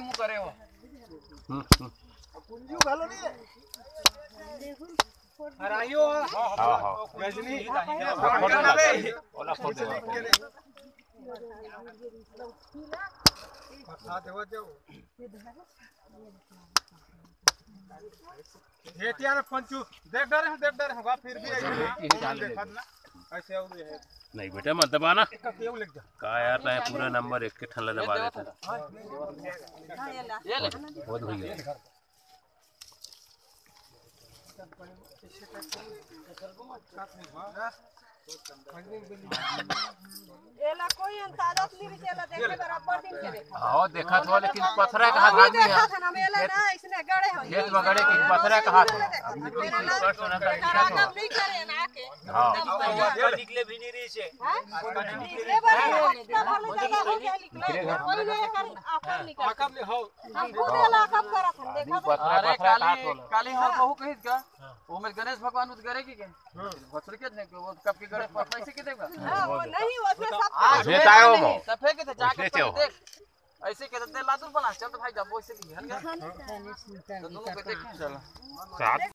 मुंह करे हो कुंजू घालो नहीं हराइयो हां हां गजनी ओला फोड़ दे खा देवा जाओ हेटिया ने पंचू देख डरे होगा फिर भी देखा ना ऐसे और है नहीं बेटा मत दबाना केव लिख जा का यार मैं पूरा नंबर एक के ठल्ला दबा देता ये ले बहुत हो गया एला कोई अंदाजा नहीं चला देखे बराबर दिन के देखा हां देखा तो लेकिन पथरा का हाथ आदमी है था ना मेला ना इसने गड़े हो खेत में गड़े की पथरा का हाथ काम नहीं करे ना के हां निकले भी नहीं रही से निकले बार इतना भले जगह हो गया निकले कोई नहीं कर आकर निकल आकब ले हो हम खुद एला कब करत हम देखा अरे काली हर बहु कहित का वो में गणेश भगवान उत करे की के भसुर के ने वो कब की गड़े पैसे के देगा वो नहीं उसमें सब आज बेतायो मो सफे के जाके देख ऐसे के दे लातुर बना चल तो भाई जब वो ऐसे की हन गया तो दोनों के देखें चल साथ